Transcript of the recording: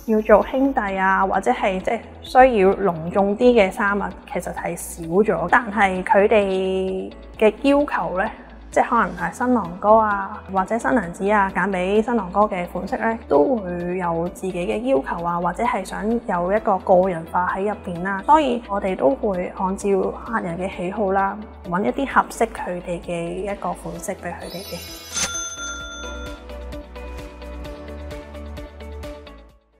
要做兄弟啊，或者係即係需要隆重啲嘅衫啊，其實係少咗。但係佢哋嘅要求咧，即係可能係新郎哥啊，或者新娘子啊，揀俾新郎哥嘅款式咧，都會有自己嘅要求啊，或者係想有一個個人化喺入邊啦。所以我哋都會按照客人嘅喜好啦，揾一啲合適佢哋嘅一個款式俾佢哋嘅。